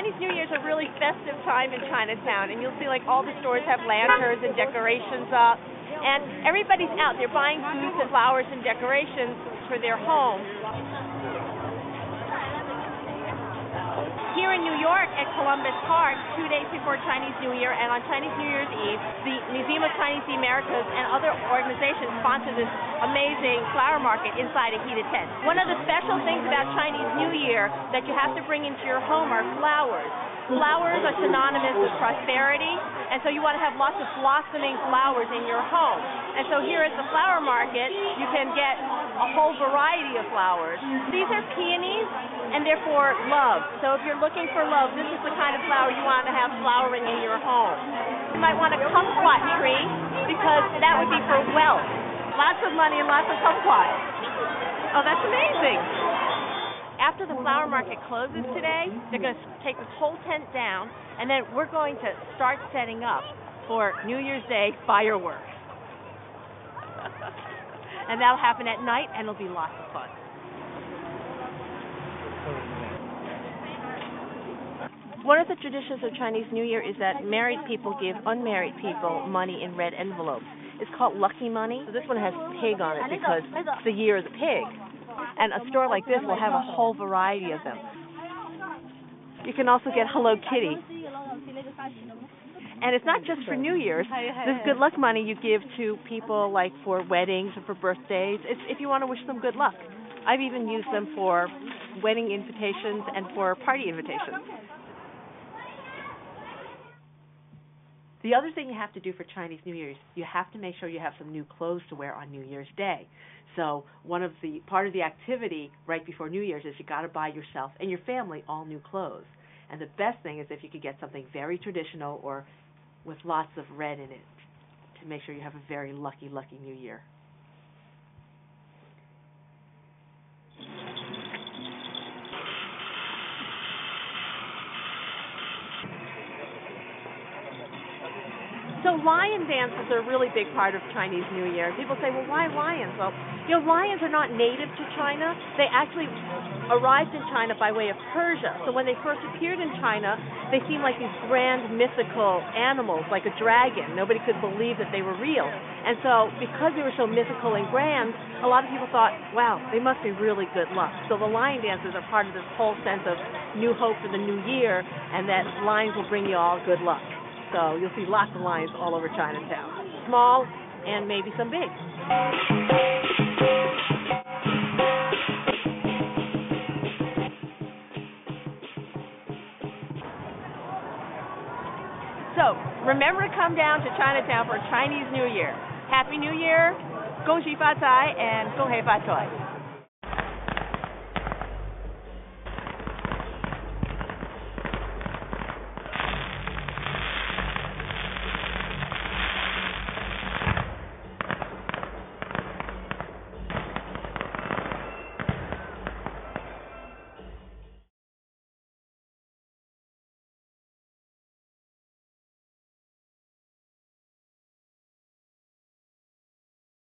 Chinese New Year is a really festive time in Chinatown, and you'll see like all the stores have lanterns and decorations up, and everybody's out there buying foods and flowers and decorations for their home. Here in New York at Columbus Park, 2 days before Chinese New Year and on Chinese New Year's Eve, the Museum of Chinese Americas and other organizations sponsor this amazing flower market inside a heated tent. One of the special things about Chinese New Year that you have to bring into your home are flowers. Flowers are synonymous with prosperity, and so you want to have lots of blossoming flowers in your home. And so here at the flower market, you can get a whole variety of flowers. These are peonies, and they're for love. So if you're looking for love, this is the kind of flower you want to have flowering in your home. You might want a kumquat tree, because that would be for wealth. Lots of money and lots of kumquat. Oh, that's amazing. After the flower market closes today, they're going to take this whole tent down, and then we're going to start setting up for New Year's Day fireworks. And that'll happen at night, and it'll be lots of fun. One of the traditions of Chinese New Year is that married people give unmarried people money in red envelopes. It's called lucky money. So this one has pig on it because it's the year of the pig. And a store like this will have a whole variety of them. You can also get Hello Kitty. And it's not just for New Year's. This good luck money you give to people like for weddings or for birthdays. It's if you want to wish them good luck. I've even used them for wedding invitations and for party invitations. The other thing you have to do for Chinese New Year is you have to make sure you have some new clothes to wear on New Year's Day. So part of the activity right before New Year's is you got to buy yourself and your family all new clothes. And the best thing is if you could get something very traditional or with lots of red in it to make sure you have a very lucky New Year. So lion dances are a really big part of Chinese New Year. People say, well, why lions? Well, lions are not native to China. They actually arrived in China by way of Persia. So when they first appeared in China, they seemed like these grand mythical animals, like a dragon. Nobody could believe that they were real. And so because they were so mythical and grand, a lot of people thought, wow, they must be really good luck. So the lion dances are part of this whole sense of new hope for the new year, and that lions will bring you all good luck. So you'll see lots of lions all over Chinatown, small and maybe some big. So remember to come down to Chinatown for Chinese New Year. Happy New Year, 恭喜发财 and 恭喜发财.